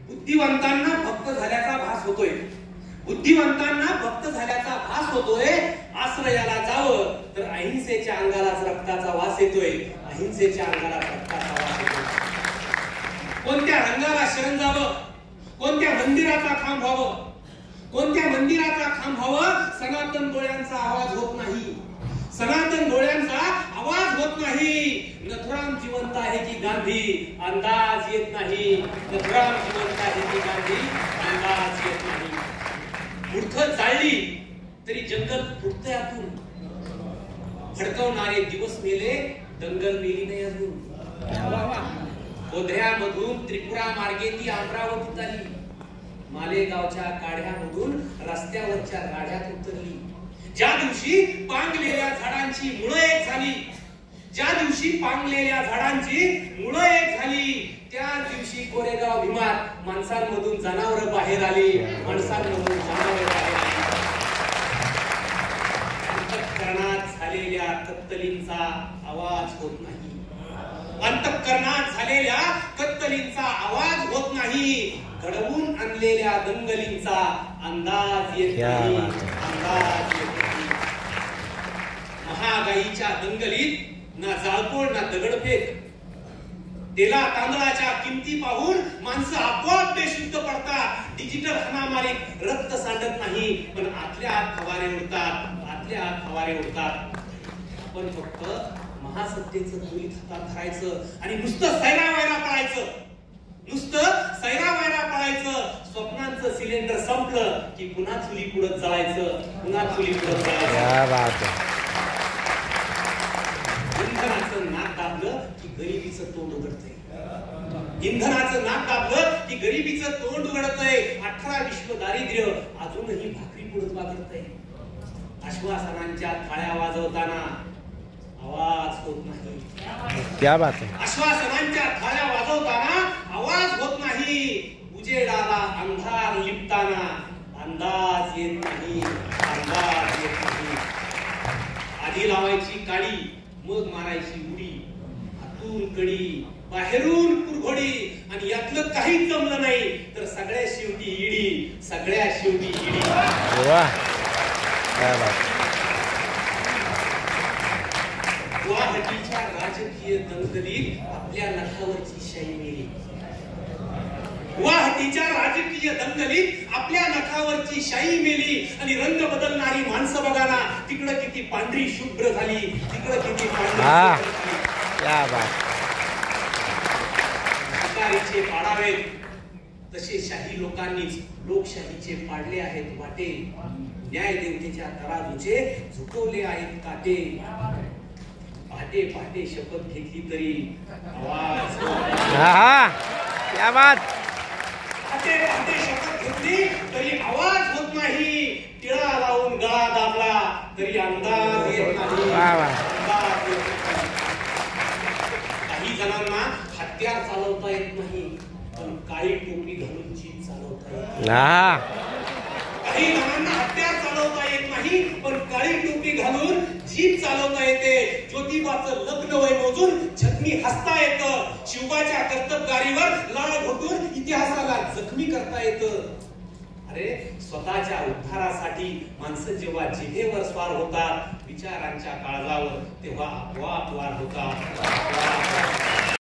बुद्धिवंतांना भक्त झाल्याचा भास होतोय, बुद्धिवंतांना भक्त झाल्याचा भास होतोय. आश्रयाला जावं तर अहिंसेच्या अंगालाच रक्ताचा वास येतोय, अहिंसेच्या अंगाला रक्ताचा वास येतोय. कोणत्या रंगाला शरण जावं, कोणत्या मंदिराचा खांब व्हावं, कोणत्या मंदिराचा खांब व्हावं, सनातन डोळ्यांचा आवाज होत नाही, सनातन डोळ्यांचा आवाज होत नाही. नथुराम जिवंत आहे की गांधी अंदाज येत नाही, नथुराम जिवंत आहे की गांधी अंदाज येत नाही. मूर्ख जाळली तरी जंगल फुटतंय आतून, भडकवणारे दिवस मेले दंगल मेली नाही अजून. गोध्र्यामधून त्रिपुरा मार्गे ती अमरावतीत आली, मालेगावच्या काढ्यामधून रस्त्यावरच्या गाड्यात उतरली. ज्या दिवशी पांगलेल्या झाडांची मुळं एक झाली, ज्या दिवशी पांगलेल्या झाडांची मुळं एक झाली, त्या दिवशी कोरेगाव भीमात माणसांमधून जनावरं बाहेर आली, माणसांमधून जनावरं बाहेर आली. अंतःकरणात झालेल्या कत्तलींचा आवाज होत नाही, अंतःकरणात झालेल्या कत्तलींचा आवाज होत नाही. घडवून आणलेल्या दंगलींचा अंदाज येत नाही, अंदाज येत नाही. महागाईच्या दंगलीत ना जाळपोळ ना दगडफेक, तेला तांदळाच्या किमती पाहून माणसं आपोआप बेशुद्ध पडतात. डिजिटल हाणामारीत रक्त सांडत नाही, पण आतल्या आत फवारे उडतात, आतल्या आत फवारे उडतात. आपण फक्त महासत्तेचं चोरी हातात धरायचं आणि नुसतं सैरा वैरा पळायचं, नुसतं सैरा वैरा पळायचं. स्वप्नांचं सिलेंडर संपलं की पुन्हा चुली पुढे जायचं, पुन्हा चुली पुढे जायचं. इंधनाचं नाक दाबलं की गरिबीचं तोंड उघडतंय, इंधनाचं नाक दाबलं की गरिबीचं तोंड उघडतंय. 18 विश्व दारिद्र्य अजूनही भाकरी पुढे वागतंय. आश्वासनांच्या थाळ्या वाजवताना आवाज होत नाही, क्या बात है. आश्वासनांच्या थाळ्या वाजवताना आवाज होत नाही. उजेडाला अंधार लिपताना अंदाज येत नाही, अंदाज येत नाही. आधी लावायची काडी मग मारायची उडी, आतून कडी बाहेरून कुरघोडी, आणि यातलं काहीच जमलं नाही तर सगळ्या शेवटी ईडी, सगळ्या शेवटी ईडी. वाह, क्या बात. गुवाहाटीच्या राजकीय दंगलीत आपल्या नखावरची शाई मेली, गुवाहाटीच्या राजकीय दंगलीत आपल्या नखावरची शाई मेली. आणि रंग बदलणारी माणसं बघा ना, तिकडं किती पांढरी शुभ्र झाली, तिकडं किती पांढरी क्या बात. सरकारीचे पाडावेत तसे शाही लोकांनीच लोकशाहीचे पाडले आहेत वाटे, न्याय देवतेच्या तराजूचे झुकवले आहेत काटे. पहाटे पहाटे शपथ घेतली तरी आवाज, क्या बात. पहाटे पहाटे शपथ घेतली तरी आवाज होत नाही. टिळा लावून गळा दाबला तरी अंदाज येत नाही, अंदाज येत नाही. काही जणांना हत्यार चालवता येत नाही, पण काळी टोपी घालून जीप चालवता येते. काही जणांना हत्यार चालवता येत नाही, पण काळी टोपी घालून जीप चालवता येते. ज्योतिबाचं लग्न वय मोजून जखमी हसता येतं, शिवबाच्या कर्तबगारीवर लाळ घोटून इतिहासाला जखमी करता येतं. अरे स्वतःच्या उद्धारासाठी माणसं जेव्हा जिभेवर स्वार होतात विचारांच्या काळजावर, तेव्हा आपोआप वार होतात.